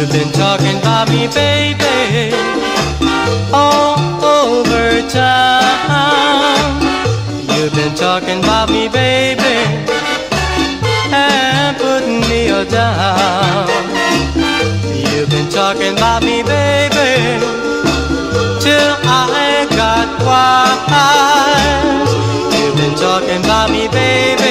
You've been talking about me, baby, all over town. You've been talking about me, baby, and putting me all down. You've been talking about me, baby, till I got wise. You've been talking about me, baby,